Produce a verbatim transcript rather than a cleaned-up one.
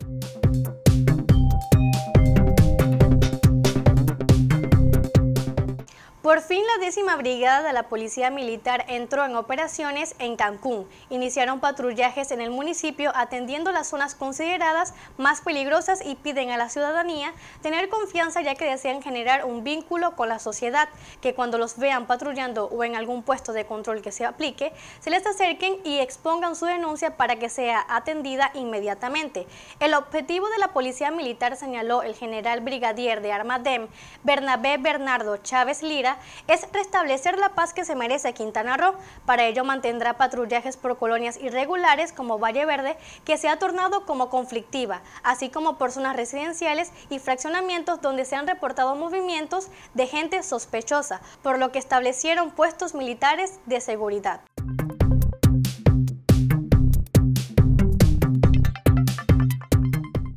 Por fin la décima brigada de la Policía Militar entró en operaciones en Cancún. Iniciaron patrullajes en el municipio atendiendo las zonas consideradas más peligrosas y piden a la ciudadanía tener confianza, ya que desean generar un vínculo con la sociedad, que cuando los vean patrullando o en algún puesto de control que se aplique, se les acerquen y expongan su denuncia para que sea atendida inmediatamente. El objetivo de la Policía Militar, señaló el general brigadier de Armadem, Bernabé Bernardo Chávez Lira, es restablecer la paz que se merece Quintana Roo. Para ello mantendrá patrullajes por colonias irregulares como Valle Verde, que se ha tornado como conflictiva, así como por zonas residenciales y fraccionamientos donde se han reportado movimientos de gente sospechosa, por lo que establecieron puestos militares de seguridad.